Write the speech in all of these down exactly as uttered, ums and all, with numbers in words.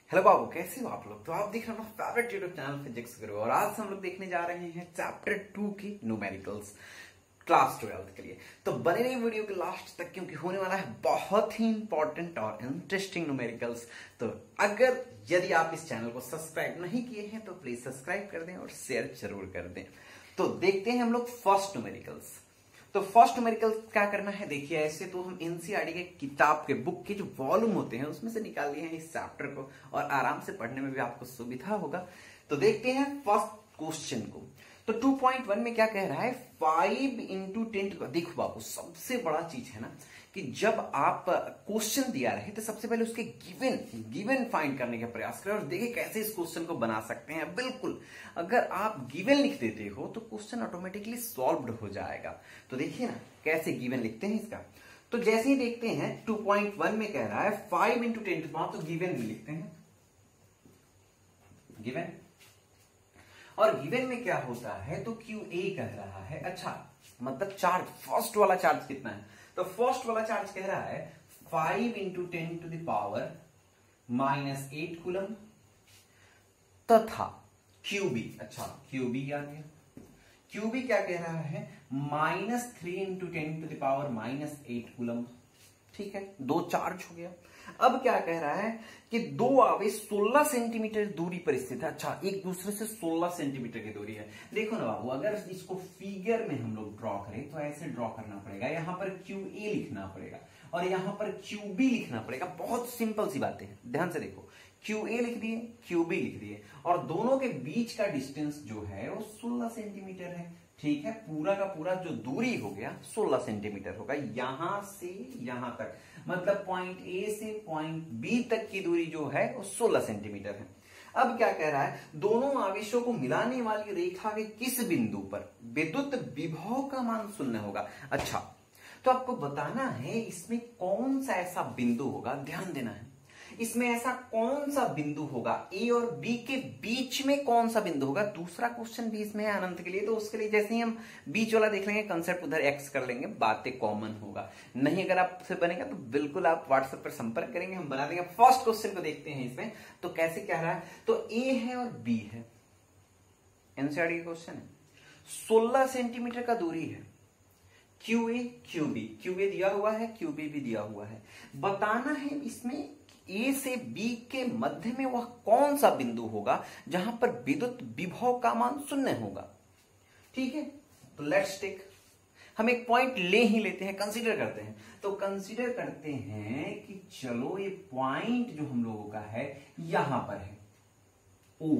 Hello बाबू, कैसे हो आप लोग। तो आप देख रहे हो फेवरेट यूट्यूब चैनल फिजिक्स गुरु और आज हम लोग देखने जा रहे हैं चैप्टर टू की न्यूमेरिकल्स क्लास ट्वेल्थ के लिए। तो बने रहिए वीडियो के लास्ट तक क्योंकि होने वाला है बहुत ही इंपॉर्टेंट और इंटरेस्टिंग न्यूमेरिकल्स। तो अगर यदि आप इस चैनल को सब्सक्राइब नहीं किए हैं तो प्लीज सब्सक्राइब कर दें और शेयर जरूर कर दें। तो देखते हैं हम लोग फर्स्ट न्यूमेरिकल्स। तो फर्स्ट न्यूमेरिकल क्या करना है, देखिए ऐसे तो हम एनसीईआरटी के किताब के बुक के जो वॉल्यूम होते हैं उसमें से निकाल लिए हैं इस चैप्टर को और आराम से पढ़ने में भी आपको सुविधा होगा। तो देखते हैं फर्स्ट क्वेश्चन को। तो टू पॉइंट वन में क्या कह रहा है, फाइव इंटू टेन। देखो बाबू, सबसे बड़ा चीज है ना कि जब आप क्वेश्चन दिया रहे तो सबसे पहले उसके गिवन गिवन फाइंड करने का प्रयास करें और देखिए कैसे इस क्वेश्चन को बना सकते हैं। बिल्कुल, अगर आप गिवन लिख देते हो तो क्वेश्चन ऑटोमेटिकली सॉल्व्ड हो जाएगा। तो देखिए ना कैसे गिवन लिखते हैं इसका। तो जैसे ही देखते हैं टू पॉइंट वन में कह रहा है five into ten to power, तो गिवन में लिखते हैं गिवन। और गिवन में क्या होता है तो क्यू ए कह रहा है। अच्छा, मतलब चार्ज, फर्स्ट वाला चार्ज कितना है, तो फर्स्ट वाला चार्ज कह रहा है five into ten to the power minus eight coulomb तथा क्यूबी। अच्छा, क्यूबी आ गया। क्यूबी क्या कह रहा है, minus three into ten to the power minus eight coulomb. ठीक है, दो चार्ज हो गया। अब क्या कह रहा है कि दो आवेश सोलह सेंटीमीटर दूरी पर स्थित है। अच्छा, एक दूसरे से सोलह सेंटीमीटर की दूरी है। देखो ना बाबू, अगर इसको फिगर में हम लोग ड्रॉ करें तो ऐसे ड्रॉ करना पड़ेगा, यहां पर क्यू ए लिखना पड़ेगा और यहां पर क्यू बी लिखना पड़ेगा। बहुत सिंपल सी बातें हैं, ध्यान से देखो। क्यू ए लिख दिए, क्यू बी लिख दिए और दोनों के बीच का डिस्टेंस जो है वो सोलह सेंटीमीटर है। ठीक है, पूरा का पूरा जो दूरी हो गया सोलह सेंटीमीटर होगा यहां से यहां तक, मतलब पॉइंट ए से पॉइंट बी तक की दूरी जो है वो सोलह सेंटीमीटर है। अब क्या कह रहा है, दोनों आवेशों को मिलाने वाली रेखा के किस बिंदु पर विद्युत विभव का मान शून्य होगा। अच्छा, तो आपको बताना है इसमें कौन सा ऐसा बिंदु होगा, ध्यान देना है। इसमें ऐसा कौन सा बिंदु होगा, ए और बी के बीच में कौन सा बिंदु होगा। दूसरा क्वेश्चन भी इसमें है अनंत के लिए, तो उसके लिए जैसे ही हम बीच वाला देख लेंगे कंसेप्ट उधर एक्स कर लेंगे, बातें कॉमन होगा। नहीं अगर आपसे बनेगा तो बिल्कुल आप व्हाट्सएप पर संपर्क करेंगे, हम बना देंगे। फर्स्ट क्वेश्चन को देखते हैं इसमें तो कैसे कह रहा है, तो ए है और बी है, एनसीईआरटी का क्वेश्चन है। सोलह सेंटीमीटर का दूरी है, Q A Q B, Q A दिया हुआ है, क्यू बी भी दिया हुआ है। बताना है इसमें ए से बी के मध्य में वह कौन सा बिंदु होगा जहां पर विद्युत विभव का मान शून्य होगा। ठीक है, तो लेट्स टेक, हम एक पॉइंट ले ही लेते हैं, कंसीडर करते हैं। तो कंसीडर करते हैं कि चलो ये पॉइंट जो हम लोगों का है यहां पर है ओ।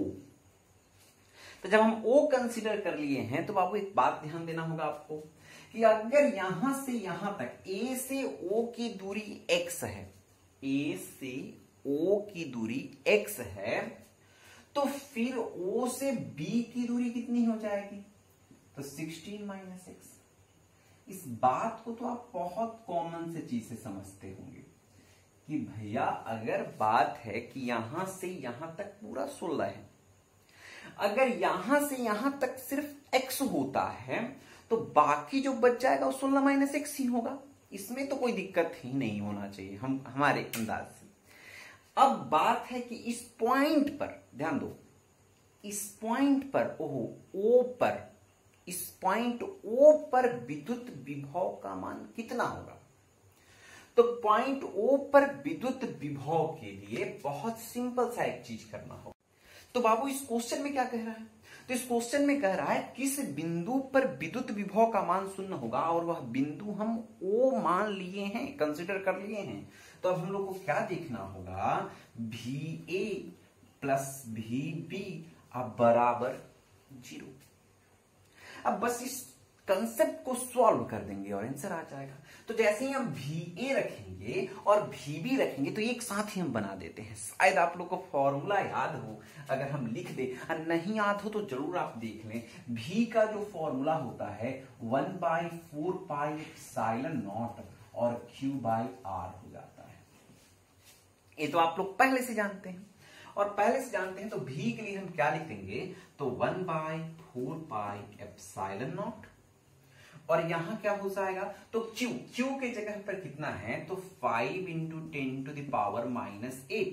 तो जब हम ओ कंसीडर कर लिए हैं तो बाबू एक बात ध्यान देना होगा आपको कि अगर यहां से यहां तक ए से ओ की दूरी एक्स है, ए से ओ की दूरी x है, तो फिर O से B की दूरी कितनी हो जाएगी, तो सिक्सटीन माइनस एक्स। इस बात को तो आप बहुत कॉमन से चीज से समझते होंगे कि भैया अगर बात है कि यहां से यहां तक पूरा सोलह है, अगर यहां से यहां तक सिर्फ x होता है तो बाकी जो बच जाएगा वो सोलह माइनस एक्स ही होगा। इसमें तो कोई दिक्कत ही नहीं होना चाहिए हम हमारे अंदाज से। अब बात है कि इस पॉइंट पर ध्यान दो, इस पॉइंट पर ओहो ओ पर, इस पॉइंट ओ पर विद्युत विभव का मान कितना होगा। तो पॉइंट ओ पर विद्युत विभव के लिए बहुत सिंपल सा एक चीज करना होगा। तो बाबू इस क्वेश्चन में क्या कह रहा है, तो इस क्वेश्चन में कह रहा है किस बिंदु पर विद्युत विभव का मान शून्य होगा और वह बिंदु हम ओ मान लिए हैं, कंसीडर कर लिए हैं। तो अब हम लोग को क्या देखना होगा, भी ए प्लस भी बी अब बराबर जीरो। अब बस इस कंसेप्ट को सॉल्व कर देंगे और आंसर आ जाएगा। तो जैसे ही हम भी ए रखेंगे और भी बी रखेंगे तो एक साथ ही हम बना देते हैं। शायद आप लोग को फॉर्मूला याद हो, अगर हम लिख दे, और नहीं याद हो तो जरूर आप देख लें। भी का जो फॉर्मूला होता है one by four pi epsilon naught और क्यू बाई आर हो जाता है। ये तो आप लोग पहले से जानते हैं और पहले से जानते हैं तो भी के लिए हम क्या लिख देंगे, तो one by four pi epsilon naught और यहां क्या हो जाएगा, तो Q Q के जगह पर कितना है, तो five into ten to the power minus eight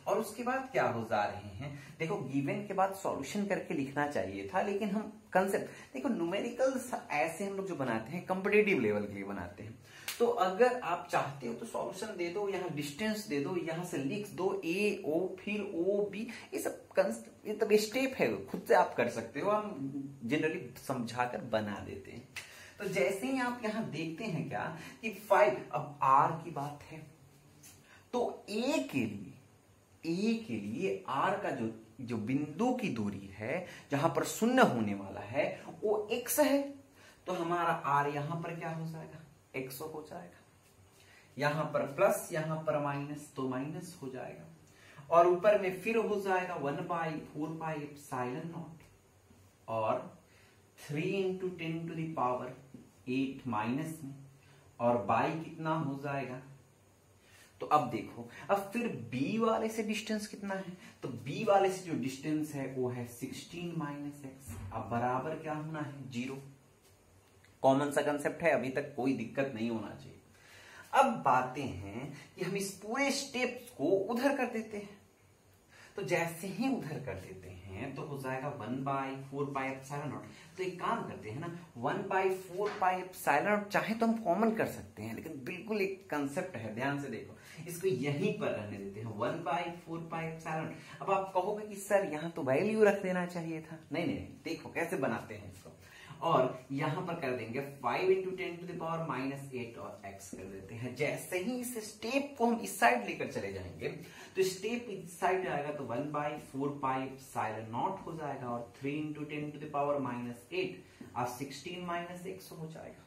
और उसके बाद क्या हो जा रहे हैं, देखो गिवन के बाद सॉल्यूशन करके लिखना चाहिए था, लेकिन हम कंसेप्ट देखो न्यूमेरिकल्स ऐसे हम लोग जो बनाते हैं कॉम्पिटिटिव लेवल के लिए बनाते हैं। तो अगर आप चाहते हो तो सॉल्यूशन दे दो, यहाँ डिस्टेंस दे दो, यहाँ से लिख दो ए ओ फिर ओ बी, ये सब ये तब स्टेप है, खुद से आप कर सकते हो, हम जनरली समझाकर बना देते हैं। तो जैसे ही आप यहाँ देखते हैं क्या कि फाइव, अब आर की बात है तो ए के लिए ए के लिए आर का जो जो बिंदु की दूरी है जहां पर शून्य होने वाला है वो एक्स है, तो हमारा आर यहां पर क्या हो जाएगा, एक्स हो जाएगा, यहां पर प्लस यहां पर माइनस, तो माइनस हो जाएगा, और ऊपर में फिर हो जाएगा one by four pi epsilon naught, और three into ten to the power eight minus में, और बाई कितना हो जाएगा, तो अब देखो अब फिर b वाले से डिस्टेंस कितना है, तो b वाले से जो डिस्टेंस है वो है सिक्सटीन माइनस एक्स, अब बराबर क्या होना है, जीरो। कॉमन सा कंसेप्ट है, अभी तक कोई दिक्कत नहीं होना चाहिए। अब बातें हैं कि हम इस पूरे स्टेप्स को उधर कर देते हैं, तो जैसे ही उधर कर देते हैं तो हो जाएगा one by four pi epsilon naught. तो एक काम करते हैं ना, one by four pi epsilon naught चाहे तो हम कॉमन कर सकते हैं, लेकिन बिल्कुल एक कंसेप्ट है, ध्यान से देखो, इसको यहीं पर रहने देते हैं, one by four pi epsilon. अब आप कहोगे कि सर यहाँ तो वैल्यू रख देना चाहिए था, नहीं नहीं, देखो कैसे बनाते हैं इसको, और यहां पर कर देंगे five into ten to the power minus eight और एक्स कर देते हैं। जैसे ही इस स्टेप को हम इस साइड लेकर चले जाएंगे तो स्टेप इस साइड जाएगा तो one by four pi epsilon naught हो जाएगा, और three into ten to the power minus eight और सिक्सटीन माइनस एक्स हो जाएगा।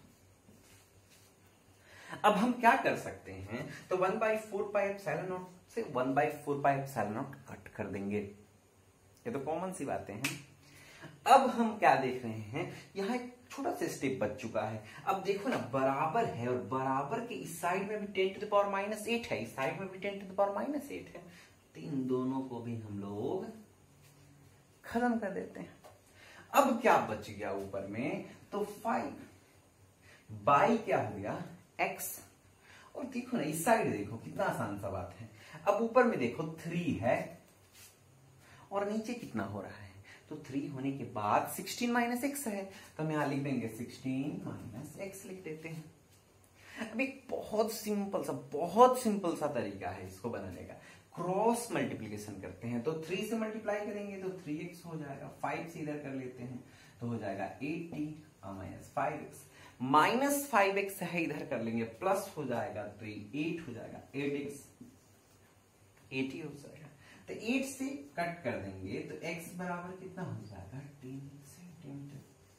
अब हम क्या कर सकते हैं, तो one by four pi epsilon naught से one by four pi epsilon naught cut कर देंगे, ये तो कॉमन सी बातें हैं। अब हम क्या देख रहे हैं, यहाँ एक छोटा सा स्टेप बच चुका है। अब देखो ना, बराबर है, और बराबर के इस साइड में भी ten to the power minus eight है, इस साइड में भी ten to the power minus eight है, तो इन दोनों को भी हम लोग खत्म कर देते हैं। अब क्या बच गया ऊपर में, तो फाइव बाई क्या हो गया, एक्स, और देखो ना इस साइड देखो कितना आसान सा बात है। अब ऊपर में देखो थ्री है, और नीचे कितना हो रहा है, तो थ्री होने के बाद सिक्सटीन माइनस एक्स है, तो हम यहां लिख देंगे सिक्सटीन माइनस एक्स लिख देते हैं। अब एक बहुत सिंपल सा बहुत सिंपल सा तरीका है इसको बनाने का, क्रॉस मल्टीप्लीकेशन करते हैं, तो थ्री से मल्टीप्लाई करेंगे तो थ्री एक्स हो जाएगा, फाइव से इधर कर लेते हैं तो हो जाएगा eighty minus five x, minus five x है इधर कर लेंगे, प्लस हो जाएगा तो एट हो जाएगा, एट एक्स एटी हो जाएगा, तो एट से कट कर देंगे तो x बराबर कितना हो जाएगा, टेन सेंटीमीटर।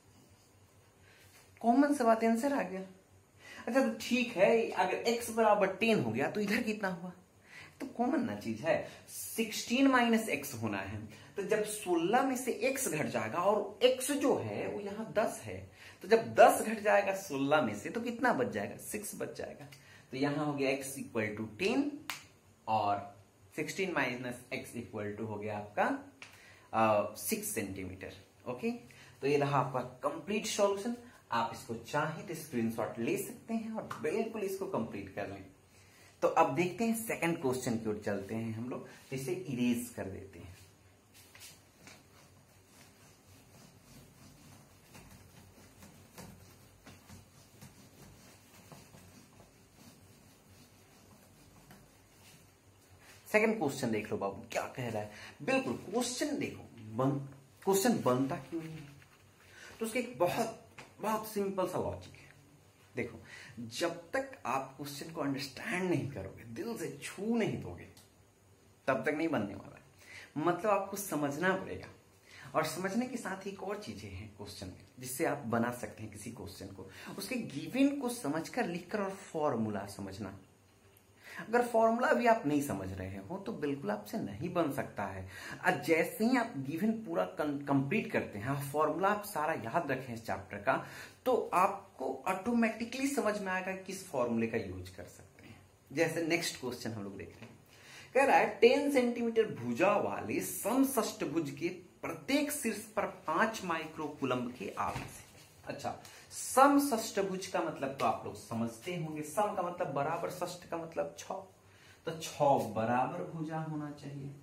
कॉमन से बात आंसर आ गया। अच्छा तो ठीक है, अगर x बराबर टेन हो गया तो इधर कितना हुआ, तो कॉमन ना चीज है, सिक्सटीन माइनस एक्स होना है, तो जब सोलह में से x घट जाएगा, और x जो है वो यहाँ दस है, तो जब दस घट जाएगा सोलह में से तो कितना बच जाएगा, सिक्स बच जाएगा, तो यहां हो गया x इक्वल टू टेन, और sixteen minus x equal to हो गया आपका सिक्स सेंटीमीटर। ओके, तो ये रहा आपका कंप्लीट सॉल्यूशन। आप इसको चाहे तो स्क्रीनशॉट ले सकते हैं और बिल्कुल इसको कंप्लीट कर लें। तो अब देखते हैं सेकंड क्वेश्चन की ओर चलते हैं हम लोग, तो इसे इरेज कर देते हैं। सेकंड क्वेश्चन देख लो बाबू क्या कह रहा है, बिल्कुल क्वेश्चन देखो, बन, क्वेश्चन बनता क्यों नहीं है, तो उसके एक बहुत बहुत सिंपल सा लॉजिक है। देखो, जब तक आप क्वेश्चन को अंडरस्टैंड नहीं करोगे, दिल से छू नहीं दोगे, तब तक नहीं बनने वाला है। मतलब आपको समझना पड़ेगा, और समझने के साथ ही एक और चीजें हैं क्वेश्चन में जिससे आप बना सकते हैं किसी क्वेश्चन को, उसके गिवन को समझकर लिखकर, और फॉर्मूला समझना। अगर फॉर्मूला भी आप नहीं समझ रहे हो तो बिल्कुल आपसे नहीं बन सकता है। आज जैसे ही आप गिवन पूरा कंप्लीट करते हैं, फॉर्मूला आप सारा याद रखें इस चैप्टर का, तो आपको ऑटोमेटिकली समझ में आएगा किस फॉर्मूले का यूज कर सकते हैं। जैसे नेक्स्ट क्वेश्चन हम लोग देख रहे हैं, कह रहा है टेन सेंटीमीटर भुजा वाले समषष्टभुज के प्रत्येक शीर्ष पर पांच माइक्रोकूलम्ब के आवेश है। अच्छा, समषष्टभुज का मतलब तो आप लोग समझते होंगे, सम का मतलब बराबर, षष्ठ का मतलब छह, तो छह बराबर भुजा होना चाहिए।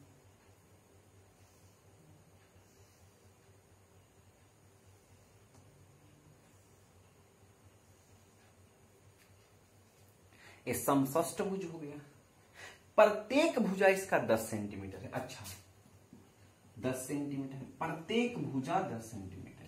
ये समषष्टभुज हो गया। प्रत्येक भुजा इसका दस सेंटीमीटर है। अच्छा, दस सेंटीमीटर है, प्रत्येक भुजा दस सेंटीमीटर है।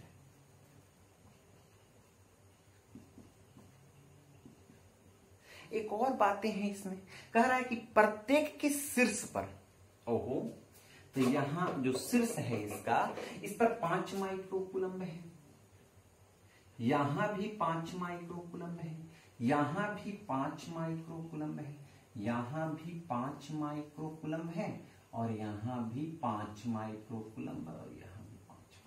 एक और बातें हैं इसमें, कह रहा है कि प्रत्येक के शीर्ष पर, ओहो, तो यहां जो शीर्ष है इसका, इस पर पांच माइक्रोकूलम्ब है, यहां भी पांच माइक्रोकूलम्ब है, यहां भी पांच माइक्रोकूलम्ब है, यहां भी पांच माइक्रोकूलम्ब है, और यहां भी पांच माइक्रोकूलम्ब, और यहां भी पांच।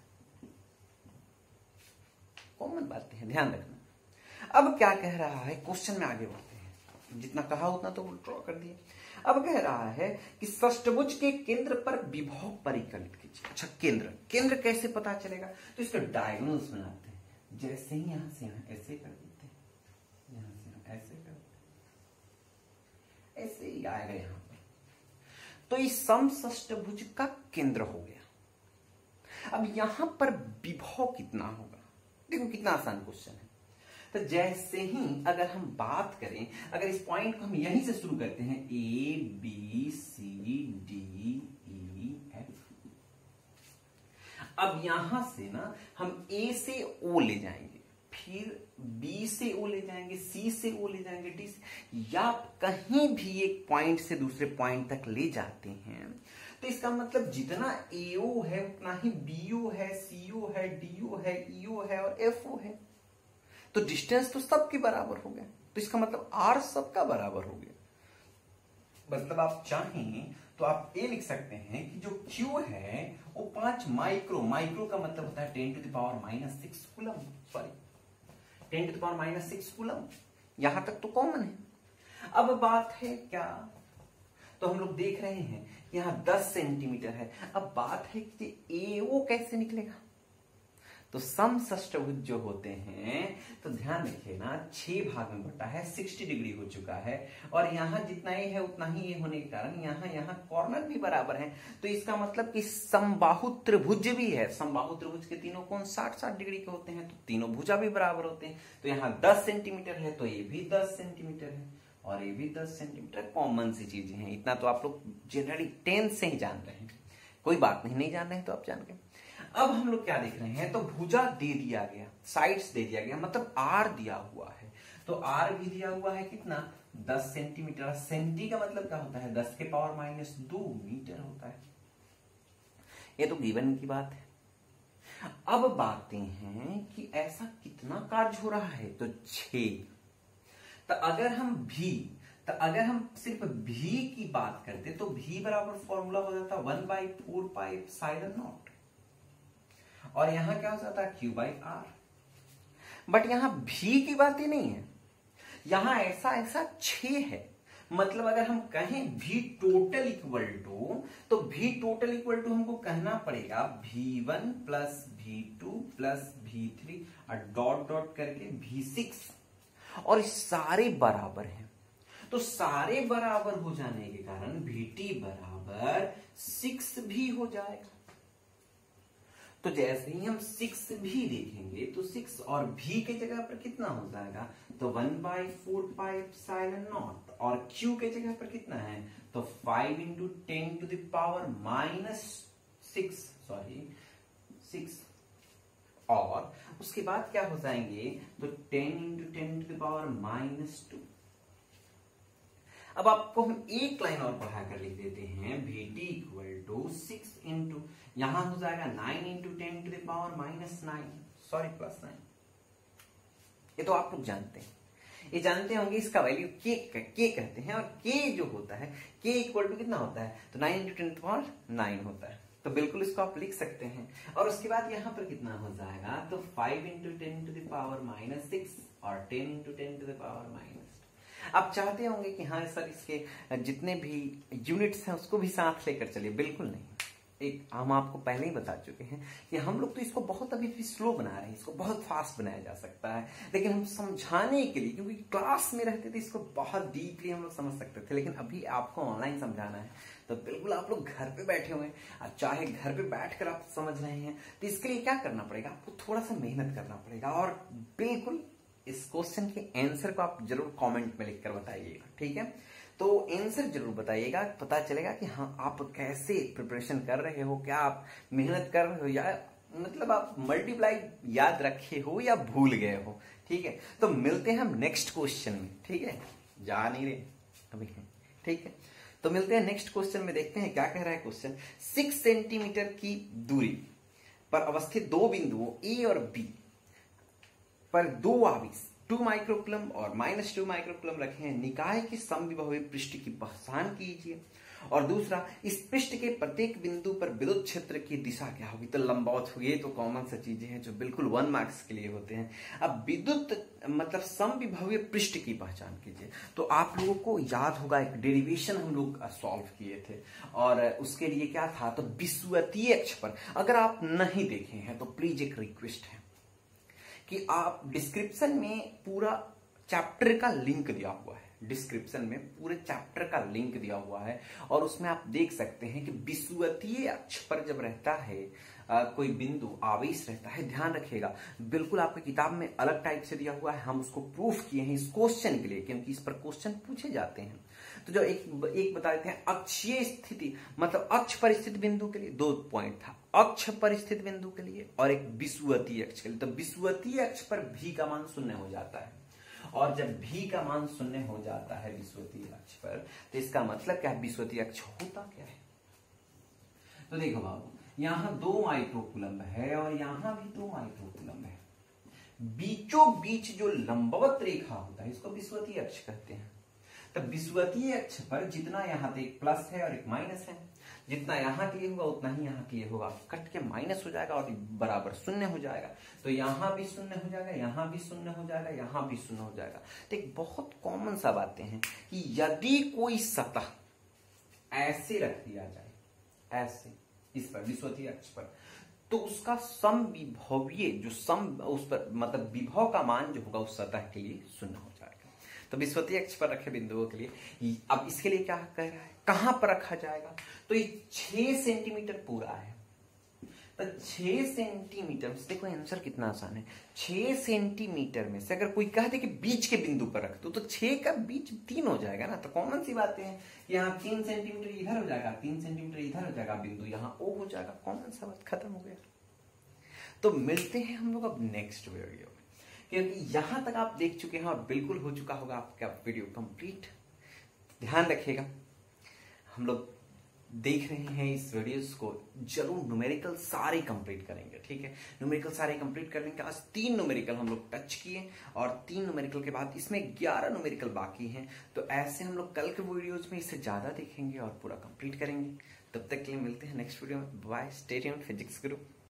कॉमन बातें हैं, ध्यान रखना। अब क्या कह रहा है, क्वेश्चन में आगे बढ़ते हैं। जितना कहा उतना तो ड्रॉ कर दिए। अब कह रहा है कि षष्ठभुज के केंद्र पर विभव परिकलित कीजिए। अच्छा, केंद्र केंद्र कैसे पता चलेगा, तो इसका डायगोनल्स बनाते हैं। जैसे ही यहां से यहां ऐसे कर देते हैं, यहां से यहां ऐसे कर देते हैं, ऐसे ही आएगा यहां पर, तो इस समषष्ठभुज का केंद्र हो गया। अब यहां पर विभव कितना होगा, देखो कितना आसान क्वेश्चन है। तो जैसे ही अगर हम बात करें, अगर इस पॉइंट को हम यहीं से शुरू करते हैं, A B C D E F, अब यहां से ना हम ए से ओ ले जाएंगे, फिर बी से ओ ले जाएंगे, सी से ओ ले जाएंगे, डी से, या कहीं भी एक पॉइंट से दूसरे पॉइंट तक ले जाते हैं, तो इसका मतलब जितना एओ है उतना ही बीओ है, सीओ है, डीओ है, ईओ है और एफओ है। तो डिस्टेंस तो सबके बराबर हो गया, तो इसका मतलब आर सबका बराबर हो गया। मतलब आप चाहें तो आप ये लिख सकते हैं कि जो क्यू है वो पांच माइक्रो, माइक्रो का मतलब होता है ten to the power minus six coulomb, sorry ten to the power minus six coulomb, यहां तक तो कॉमन है। अब बात है क्या, तो हम लोग देख रहे हैं यहां दस सेंटीमीटर है। अब बात है कि एओ कैसे निकलेगा, तो समषष्ठभुज जो होते हैं, तो ध्यान रखिए ना, छह भाग में बटा है, साठ डिग्री हो चुका है, और यहां जितना ये है उतना ही ये होने के कारण यहां यहां कॉर्नर भी बराबर है। तो इसका मतलब कि समबाहु त्रिभुज भी है। समबाहु त्रिभुज के तीनों कोण साठ साठ डिग्री के होते हैं, तो तीनों भुजा भी बराबर होते हैं। तो यहाँ दस सेंटीमीटर है, तो ये भी दस सेंटीमीटर है, और ये भी दस सेंटीमीटर। कॉमन सी चीजें हैं, इतना तो आप लोग जनरली टेंथ से ही जान रहे हैं, कोई बात नहीं, नहीं जान रहे हैं तो आप जान गए। अब हम लोग क्या देख रहे हैं, तो भुजा दे दिया गया, साइड्स दे दिया गया, मतलब आर दिया हुआ है, तो आर भी दिया हुआ है कितना, दस सेंटीमीटर। सेंटी का मतलब क्या होता है, दस के पावर माइनस दो मीटर होता है। ये तो गिवन की बात है। अब बातें हैं कि ऐसा कितना कार्य हो रहा है, तो छह। तो अगर हम भी तो अगर हम सिर्फ भी की बात करते तो भी बराबर फॉर्मूला हो जाता one by four pi epsilon naught, और यहां क्या हो जाता है क्यू बाई आर। बट यहां भी की बात ही नहीं है, यहां ऐसा ऐसा छह है। मतलब अगर हम कहें भी टोटल इक्वल टू, तो भी टोटल इक्वल टू हमको कहना पड़ेगा B one plus B two plus B three और डॉट डॉट करके भी सिक्स, और सारे बराबर हैं। तो सारे बराबर हो जाने के कारण भी टी बराबर सिक्स भी हो जाएगा। तो जैसे ही हम सिक्स भी देखेंगे तो सिक्स और भी के जगह पर कितना हो जाएगा, तो one by four pi epsilon naught, और क्यू के जगह पर कितना है, तो five into ten to the power minus six, sorry six, और उसके बाद क्या हो जाएंगे, तो ten into ten to the power minus two. अब आपको हम एक लाइन और बढ़ा कर लिख देते हैं, B T equal to six into, यहां हो जाएगा nine into ten to the power minus nine, sorry plus nine. ये तो आप लोग जानते हैं, ये जानते होंगे इसका वैल्यू के के कहते हैं, और के जो होता है के इक्वल टू कितना होता है, तो nine into ten to the power nine होता है। तो बिल्कुल इसको आप लिख सकते हैं, और उसके बाद यहां पर कितना हो जाएगा, तो five into ten to the power minus six और ten into ten to the power minus. आप चाहते होंगे कि हाँ सर इसके जितने भी यूनिट्स हैं उसको भी साथ लेकर चलिए, बिल्कुल नहीं, एक हम आपको पहले ही बता चुके हैं कि हम लोग तो इसको बहुत अभी भी स्लो बना रहे हैं, इसको बहुत फास्ट बनाया जा सकता है, लेकिन हम समझाने के लिए, क्योंकि क्लास में रहते थे इसको बहुत डीपली हम लोग समझ सकते थे, लेकिन अभी आपको ऑनलाइन समझाना है तो बिल्कुल आप लोग घर पे बैठे हुए हैं, चाहे घर पे बैठकर आप समझ रहे हैं, तो इसके लिए क्या करना पड़ेगा, आपको थोड़ा सा मेहनत करना पड़ेगा। और बिल्कुल इस क्वेश्चन के आंसर को आप जरूर कमेंट में लिखकर बताइएगा, ठीक है। तो आंसर जरूर बताइएगा, पता चलेगा कि हाँ आप कैसे प्रिपरेशन कर रहे हो, क्या आप मेहनत कर रहे हो, या मतलब आप मल्टीप्लाई याद रखे हो या भूल गए हो, ठीक है। तो मिलते हैं हम नेक्स्ट क्वेश्चन में, ठीक है, जा नहीं रहे अभी, ठीक है। तो मिलते हैं नेक्स्ट क्वेश्चन में, देखते हैं क्या कह रहा है क्वेश्चन। सिक्स सेंटीमीटर की दूरी पर अवस्थित दो बिंदुओं ए और बी पर दो आवेश टू माइक्रोकुलम और माइनस टू माइक्रोकुलम रखे हैं, निकाय की समविभवी पृष्ठ की पहचान कीजिए। और दूसरा, इस पृष्ठ के प्रत्येक बिंदु पर विद्युत क्षेत्र की दिशा क्या होगी। तो लंबवत हुई, ये तो कॉमन सा चीजें हैं जो बिल्कुल वन मार्क्स के लिए होते हैं। अब विद्युत मतलब समविभवी पृष्ठ की पहचान कीजिए, तो आप लोगों को याद होगा एक डेरिवेशन हम लोग सॉल्व किए थे, और उसके लिए क्या था, तो विषुवतीय अक्ष पर। अगर आप नहीं देखे हैं तो प्लीज एक रिक्वेस्ट है कि आप डिस्क्रिप्शन में पूरा चैप्टर का लिंक दिया हुआ है, डिस्क्रिप्शन में पूरे चैप्टर का लिंक दिया हुआ है, और उसमें आप देख सकते हैं कि विषुवतीय अक्ष पर जब रहता है आ, कोई बिंदु आवेश रहता है, ध्यान रखिएगा बिल्कुल आपकी किताब में अलग टाइप से दिया हुआ है, हम उसको प्रूफ किए हैं इस क्वेश्चन के लिए, क्योंकि इस पर क्वेश्चन पूछे जाते हैं। तो जो एक एक बता देते हैं, अक्षीय स्थिति मतलब अक्ष पर स्थित बिंदु के लिए दो पॉइंट था, अक्ष पर स्थित बिंदु के लिए और एक विषुवतीय अक्ष के लिए। तो विषुवतीय अक्ष पर भी का मान शून्य हो जाता है, और जब भी का मान शून्य हो जाता है विषुवतीय अक्ष पर, तो इसका मतलब क्या है, विषुवतीय अक्ष होता क्या है। तो देखो बाबू, यहां दो माइक्रोकुलम है और यहां भी दो माइक्रोकुलम है, बीचों बीच जो लंबवत रेखा होता है इसको विषुवतीय अक्ष कहते हैं। तब विषुवतीय अक्ष पर जितना यहाँ पे एक प्लस है और एक माइनस है, जितना यहाँ के लिए होगा उतना ही यहाँ के लिए होगा, कट के माइनस हो जाएगा और बराबर शून्य हो जाएगा। तो यहाँ भी शून्य हो जाएगा, यहाँ भी शून्य हो जाएगा, यहाँ भी शून्य हो जाएगा। तो एक बहुत कॉमन सा बातें हैं कि यदि कोई सतह ऐसे रख दिया जाए, ऐसे इस पर विषुवतीय अक्ष पर, तो उसका समविभवीय जो सम उस पर मतलब विभव का मान जो होगा उस सतह के लिए शून्य हो जाएगा। तो विषुवतीय अक्ष पर रखे बिंदुओं के लिए, अब इसके लिए क्या कह रहा है, कहां पर रखा जाएगा। तो ये छह सेंटीमीटर पूरा है, तो छह सेंटीमीटर देखो आंसर कितना आसान है। छह सेंटीमीटर में से अगर कोई कह दे कि बीच के बिंदु पर रख दो, तो छह का बीच तीन हो जाएगा ना। तो कॉमन सी बातें हैं, यहाँ तीन सेंटीमीटर इधर हो जाएगा, तीन सेंटीमीटर इधर हो जाएगा, बिंदु यहाँ ओ हो जाएगा, कॉमन सा बात खत्म हो गया। तो मिलते हैं हम लोग अब नेक्स्ट वीडियो में, क्योंकि यहां तक आप देख चुके हैं और बिल्कुल हो चुका होगा आपका वीडियो कंप्लीट। ध्यान रखिएगा, हम लोग देख रहे हैं इस वीडियोस को, जरूर न्यूमेरिकल सारे कंप्लीट करेंगे, ठीक है। न्यूमेरिकल सारे कंप्लीट करने के आज तीन न्यूमेरिकल हम लोग टच किए, और तीन न्यूमेरिकल के बाद इसमें ग्यारह न्यूमेरिकल बाकी हैं। तो ऐसे हम लोग कल के वीडियोज में इससे ज्यादा देखेंगे और पूरा कंप्लीट करेंगे। तब तक के लिए मिलते हैं नेक्स्ट वीडियो में। बाय, स्टे ट्यून्ड, फिजिक्स गुरु।